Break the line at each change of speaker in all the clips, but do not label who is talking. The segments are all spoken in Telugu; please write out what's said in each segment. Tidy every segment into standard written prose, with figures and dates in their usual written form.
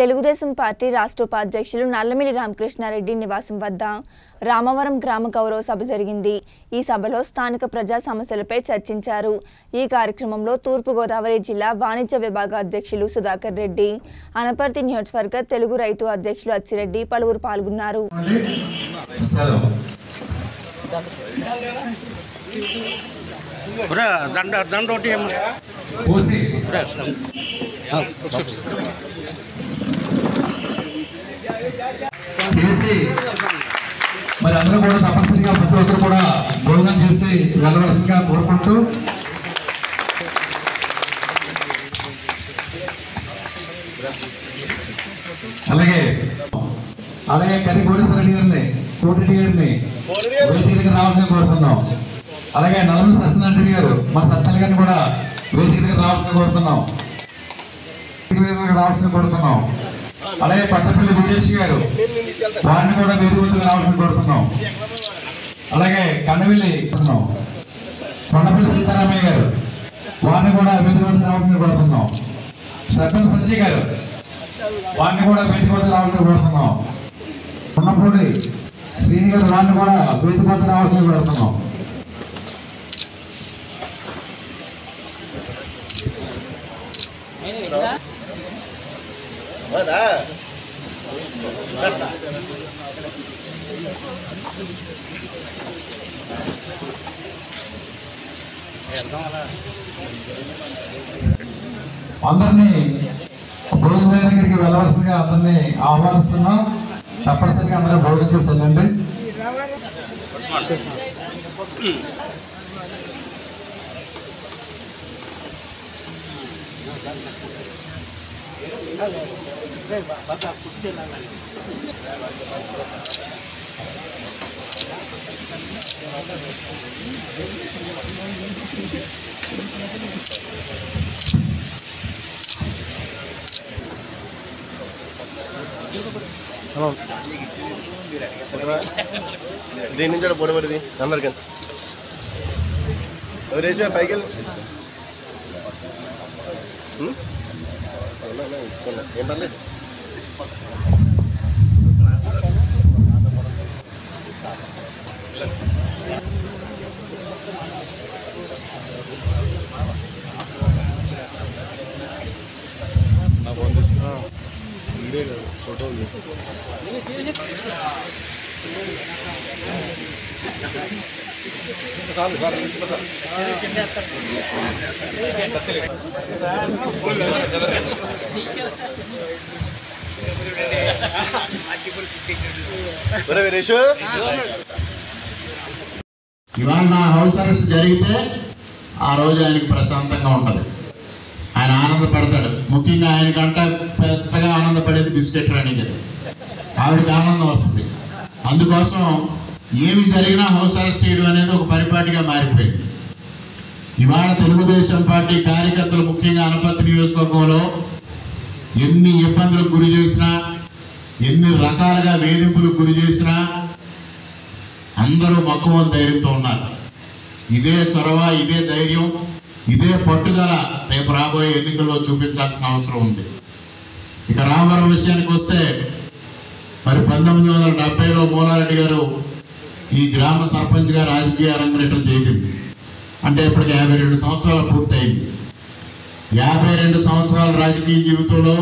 తెలుగుదేశం పార్టీ రాష్ట్ర ఉపాధ్యక్షులు నల్లమిల్లి రామకృష్ణారెడ్డి నివాసం వద్ద రామవరం గ్రామ గౌరవ సభ జరిగింది। ఈ సభలో స్థానిక ప్రజా సమస్యలపై చర్చించారు। ఈ కార్యక్రమంలో తూర్పు గోదావరి జిల్లా వాణిజ్య విభాగ అధ్యక్షులు సుధాకర్ రెడ్డి, అనపర్తి నియోజకవర్గ తెలుగు రైతు అధ్యక్షులు అచ్చిరెడ్డి పలువురు పాల్గొన్నారు।
మరి అందరూ కూడా తప్పనిసరిగా ప్రతి ఒక్కరు కూడా భోజనం చేసి వెళ్ళవలసిందిగా కోరుకుంటూ అలాగే కరి కోటేశ్వరరెడ్డి గారిని కోటిరెడ్డి గారిని వేదికగా రావాల్సిన కోరుతున్నాం। అలాగే నల్లమిల్లి సత్యనారాయణ గారు మన సత్యాల గారిని కూడా వేదికగా రావాల్సిన కోరుతున్నాం। అలాగే పట్టపల్లి విజేష్ గారు వారిని కూడా వేదికగా రావాల్సిన కోరుతున్నాం। అలాగే కన్నవిల్లి కొండపల్లి సీతారామయ్య గారు వారిని కూడా వేదికగా రావాల్సిన కోరుతున్నాం। సర్పంచ్ సంచి గారు వారిని కూడా వేదికగా రావాల్సిన కోరుతున్నాం। ఉన్నపూడి శ్రీని గారు వారిని కూడా వేదికగా రావాల్సిన కోరుతున్నాం। అందరినీ భోజనం దగ్గరికి వెళ్ళవలసిందిగా అందరినీ ఆహ్వానిస్తున్నాం। తప్పనిసరిగా అందరూ భోజనం చేసి వెళ్ళండి।
దీని నుంచి పొడి పడింది అందరికీ వేసే పైకి ఏం పర్లేదు। ఫోటో
ఇవాళ నా హౌస్ అరెస్ట్ జరిగితే ఆ రోజు ఆయనకి ప్రశాంతంగా ఉంటుంది, ఆయన ఆనందపడతాడు। ముఖ్యంగా ఆయనకంటే పెద్దగా ఆనందపడేది బిస్కెట్ రాణి గారు, ఆవిడకి ఆనందం వస్తుంది। అందుకోసం ఏమి జరిగినా హౌస్ అరెస్ట్ చేయడం అనేది ఒక పరిపాటిగా మారిపోయింది। ఇవాళ తెలుగుదేశం పార్టీ కార్యకర్తలు ముఖ్యంగా అనపర్తి నియోజకవర్గంలో ఎన్ని ఇబ్బందులకు గురి చేసినా, ఎన్ని రకాలుగా వేధింపులకు గురి చేసినా అందరూ మక్కువ ధైర్యంతో ఉన్నారు। ఇదే చొరవ, ఇదే ధైర్యం, ఇదే పట్టుదల రేపు రాబోయే ఎన్నికల్లో చూపించాల్సిన అవసరం ఉంది। ఇక రామవరం విషయానికి వస్తే మరి 1970లో మూలారెడ్డి గారు ఈ గ్రామ సర్పంచ్గా రాజకీయ అరంగేట్రం చేయలేదు। అంటే ఇప్పటికి 52 సంవత్సరాలు పూర్తయింది। 52 సంవత్సరాల రాజకీయ జీవితంలో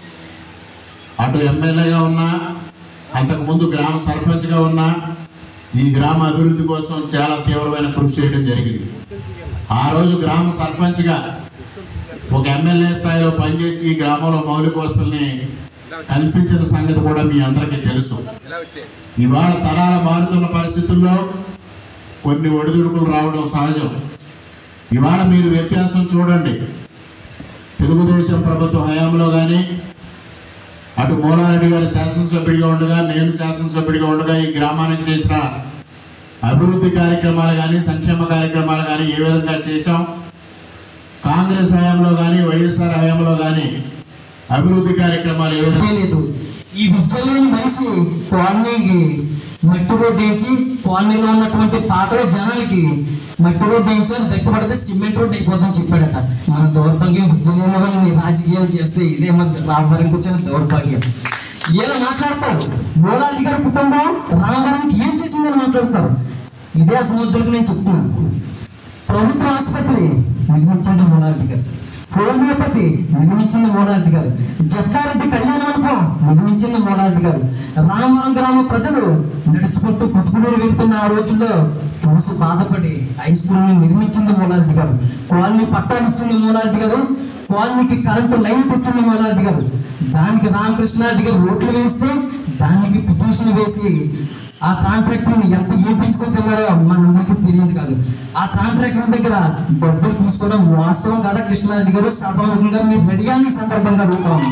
అటు ఎమ్మెల్యేగా ఉన్నా, అంతకుముందు గ్రామ సర్పంచ్గా ఉన్నా ఈ గ్రామ అభివృద్ధి కోసం చాలా తీవ్రమైన కృషి చేయడం జరిగింది। ఆ రోజు గ్రామ సర్పంచ్గా ఒక ఎమ్మెల్యే స్థాయిలో పనిచేసి ఈ గ్రామంలో మౌలిక వసతుల్ని కల్పించిన సంగతి కూడా మీ అందరికీ తెలుసు। ఇవాళ తరాల మారుతున్న పరిస్థితుల్లో కొన్ని ఒడిదుడుకులు రావడం సహజం। ఇవాళ మీరు వ్యత్యాసం చూడండి, తెలుగుదేశం ప్రభుత్వ హయాంలో కానీ, అటు మూలారెడ్డి గారు శాసనసభ్యుడిగా ఉండగా, నేను శాసనసభ్యుడిగా ఉండగా ఈ గ్రామానికి చేసిన అభివృద్ధి కార్యక్రమాలు కానీ, సంక్షేమ కార్యక్రమాలు కానీ ఏ విధంగా చేశాం, కాంగ్రెస్ హయాంలో కానీ వైఎస్ఆర్ హయాంలో కానీ అభివృద్ధి కార్యక్రమాలు ఏ విధంగా
లేదు। ఈ విద్యలేని మనిషి కాలనీకి
మట్టి రోడ్డు వేయించి కాలనీలో ఉన్నటువంటి పాతలో జనాలకి మట్టి రోడ్డు వేయించాలి, గట్టిపడితే సిమెంట్ రోడ్డు అయిపోతుందని చెప్పాడట. మన దౌర్భాగ్యం విజయనగరం రాజకీయాలు చేస్తే ఇదే మన రామవరంకి వచ్చిన దౌర్భాగ్యం. ఇలా మాట్లాడతారు. మూలారెడ్డి గారి కుటుంబం రామవరంకి ఏం చేసిందని మాట్లాడతారు. ఇదే సముద్రకు నేను చెప్తున్నాను. ప్రభుత్వ ఆసుపత్రి నిర్మించండి మూలారెడ్డి గారు, హోమియోపతి నిర్మించింది మూలారెడ్డి గారు, జత్తారెడ్డి కళ్యాణ మండపం నిర్మించింది మూలారెడ్డి గారు. రామవరం గ్రామ ప్రజలు నడుచుకుంటూ కుతుకునూరు వెళ్తున్న ఆ రోజుల్లో చూసి బాధపడి హై స్కూల్ని నిర్మించింది మూలారెడ్డి గారు. కాలనీ పట్టాలు ఇచ్చింది మూలారెడ్డి గారు. కాలనీకి కరెంటు లైన్ తెచ్చింది మూలారెడ్డి గారు. దానికి రామకృష్ణారెడ్డి గారు రోడ్లు వేస్తే దానికి పిటిషన్ వేసి ఆ కాంట్రాక్టర్ని ఎంత ఏపించుకుంటున్నారో మనందరికీ తెలియదు కాదు. ఆ కాంట్రాక్టర్ దగ్గర డబ్బులు తీసుకోవడం వాస్తవం కదా కృష్ణారెడ్డి గారు? సభాముఖంగా మీరు రెడీగా సందర్భంగా అడుగుతాం.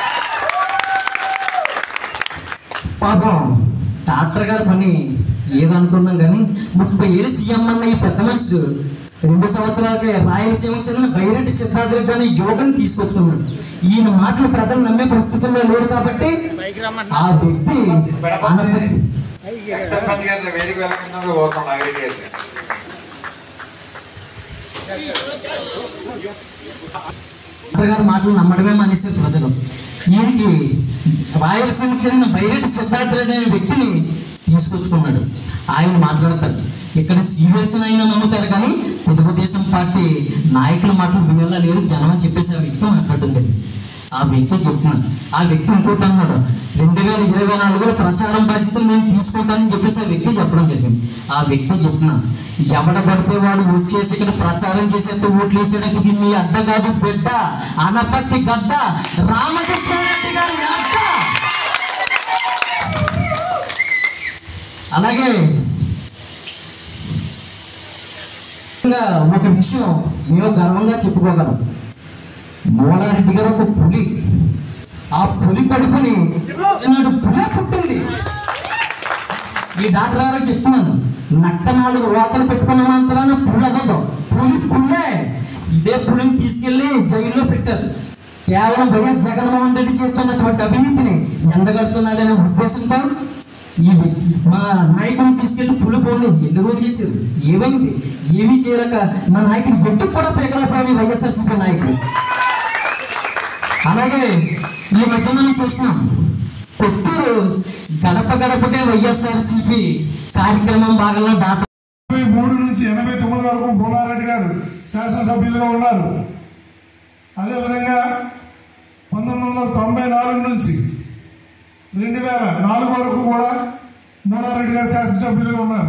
పాపం డాక్టర్ గారు పని ఏదనుకున్నాం కానీ 30 ఏళ్ళు సీఎం అన్న ఈ పెద్ద మనుషులు 2 సంవత్సరాలకే రాయలసీమకు చెందిన బైరెడ్డి సిద్ధార్థరెడ్డి అనే యువకుని తీసుకొచ్చుకున్నాడు. ఈయన మాటలు ప్రజలు నమ్మే పరిస్థితుల్లో లేడు కాబట్టి ఆ వ్యక్తి గారి మాటలు నమ్మడమే మానేశారు ప్రజలు. ఈయనకి రాయలసీమకు చెందిన బైరెడ్డి సిద్ధార్థరెడ్డి అనే వ్యక్తిని తీసుకొచ్చుకున్నాడు. ఆయన మాట్లాడతాడు. ఇక్కడ సీరియల్స్ అయినా నమ్ముతారు కానీ తెలుగుదేశం పార్టీ నాయకుల మాటలు వినేలా లేదు జనం అని చెప్పేసి ఆ వ్యక్తి మాట్లాడడం జరిగింది. ఆ వ్యక్తి చెప్తున్నాను. ఆ వ్యక్తి ఇంకోటి అన్నాడు, 2024లో ప్రచారం బాధ్యతలు నేను తీసుకుంటానని చెప్పేసి ఆ వ్యక్తి చెప్పడం జరిగింది. ఆ వ్యక్తి చెప్తున్నాను, ఎవడ పడితే వాడు వచ్చేసి ఇక్కడ ప్రచారం చేసేంత ఓట్లు వేసేటప్పుడు మీ అడ్డ కాదు బిడ్డ, అనపత్తి గడ్డ రామకృష్ణారెడ్డి గారి అడ్డ. అలాగే ఒక విషయం మేము గర్వంగా చెప్పుకోగలం. మూలారెడ్డి గారు ఒక పులి. ఆ పులి కడుపుని పులే పుట్టింది. ఈ డాక్టర్ గారు చెప్తున్నాను, నక్క 4 వాతలు పెట్టుకున్నంతలా పులి అవ్వదు. పుల్లే. ఇదే పులిని తీసుకెళ్లి జైల్లో పెట్టారు. కేవలం వైఎస్ జగన్మోహన్ రెడ్డి చేస్తున్నటువంటి అవినీతిని ఎండగడుతున్నాడనే ఉద్దేశంతో ఈ వ్యక్తి మా నాయకుని తీసుకెళ్లి పులి పోనీ ఎన్ని రోజులు చేశారు. ఏమైంది? ఏమీ చేయలేక మా నాయకుడు గొంతుకు కూడా పేగలపోయి వైఎస్ఆర్సీపీ నాయకుడు. అలాగే ఈ మధ్య మనం చూస్తున్నాం, కొత్తూరు గడప గడపకే వైఎస్ఆర్సీపీ కార్యక్రమం భాగంలో
83 నుంచి 89 వరకు మూలారెడ్డి గారు శాసనసభ్యులుగా ఉన్నారు. అదేవిధంగా 1994 నుంచి 2004 వరకు కూడా మూలారెడ్డి గారు శాసనసభ్యులుగా ఉన్నారు.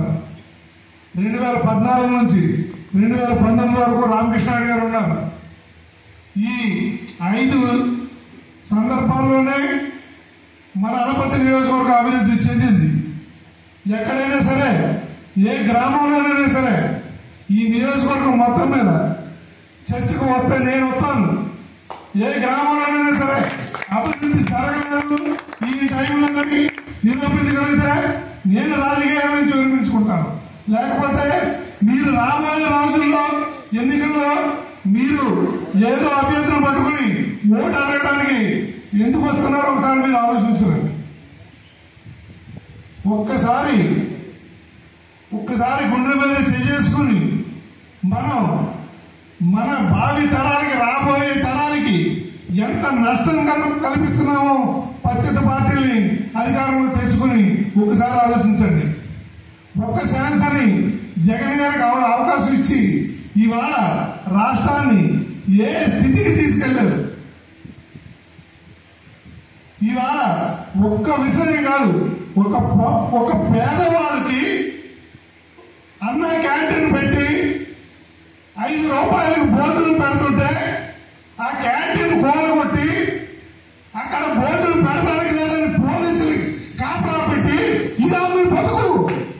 2014 నుంచి 2019 వరకు రామకృష్ణారెడ్డి గారు ఉన్నారు. ఈ 5 సందర్భాల్లోనే మన అనపర్తి నియోజకవర్గం అభివృద్ధి చెందింది. ఎక్కడైనా సరే, ఏ గ్రామంలోనైనా సరే, ఈ నియోజకవర్గం మొత్తం మీద చర్చకు వస్తే నేను వస్తాను. ఏ గ్రామంలోనైనా సరే అభివృద్ధి జరగలేదు ఈ టైంలో నిరూపించగలిగితే నేను రాజకీయాల నుంచి విరమించుకుంటాను. లేకపోతే మీరు రాబోయే రోజుల్లో ఎన్నికల్లో మీరు ఏదో అభ్యర్థులు పట్టుకుని ఓటు అడగడానికి ఎందుకు వస్తున్నారో ఒకసారి మీరు ఆలోచించండి. ఒక్కసారి గుండె మీద చేసుకుని మనం మన భావి తరానికి, రాబోయే తరానికి ఎంత నష్టం కల్పిస్తున్నామో పచ్చత పార్టీని అధికారంలో తెచ్చుకుని ఒకసారి ఆలోచించండి. ఒక్క ఛాన్స్ అని జగన్ గారికి అవకాశం ఇచ్చి ఇవాళ రాష్ట్రాన్ని ఏ స్థితికి తీసుకెళ్లారు. ఇవాళ ఒక్క విషయం కాదు, ఒక పేదవాళ్ళకి అన్న క్యాంటీన్ పెట్టి 5 రూపాయలకు భోజనం పెడుతుంటే ఆ క్యాంటీన్ కూలగొట్టి అక్కడ భోజనం పెడతానికి లేదని పోలీసులు కాపలా పెట్టి ఇది అందరూ బతుకు.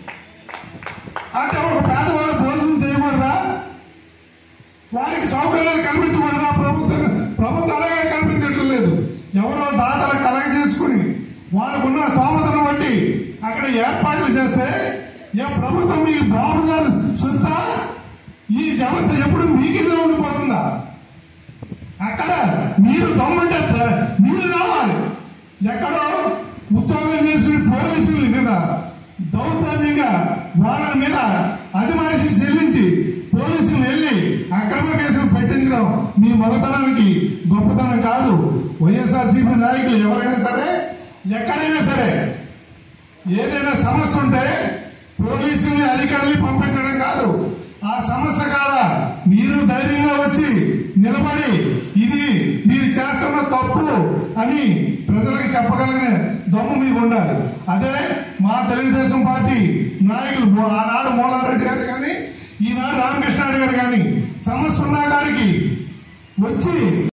అంటే ఒక పేదవాళ్ళు భోజనం చేయకూడదా? వారికి సౌకర్యాలు కల్పించకూడదా? ప్రభుత్వం అలాగే కల్పించట్లేదు లేదు. ఎవరో దాతలు కలెక్ట్ చేసుకుని వాళ్ళకున్న స్తోమతను బట్టి అక్కడ ఏర్పాట్లు చేస్తే ప్రభుత్వం మీ బాబు గారు చూస్తా ఈ వ్యవస్థ ఎప్పుడు మీకిదే ఉండిపోతుందా? అక్కడ మీరు దమ్మంటే మీరు రావాలి. ఎక్కడో ఉద్యోగం చేసుకుని పోలీసుల మీద దౌర్జన్యంగా వాళ్ళ మీద అజమాయిషి చెల్లించి పోలీసులు వెళ్ళి అక్రమ కేసులు పెట్టించడం మీ మగతనానికి గొప్పతనం కాదు. వైఎస్ఆర్సీపీ నాయకులు ఎవరైనా సరే ఎక్కడైనా సరే ఏదైనా సమస్య ఉంటే పోలీసుల్ని అధికారుల్ని పంపించడం కాదు. ఆ సమస్య కాడ మీరు ధైర్యంగా వచ్చి నిలబడి ఇది మీరు చేస్తున్న తప్పు అని ప్రజలకు చెప్పగలిగిన దమ్ము మీకు ఉండాలి. అదే మా తెలుగుదేశం పార్టీ నాయకులు ఆనాడు మూలారెడ్డి గారు కానీ ఈనాడు రామకృష్ణారెడ్డి గారు కానీ సమస్య ఉన్న గారికి వచ్చి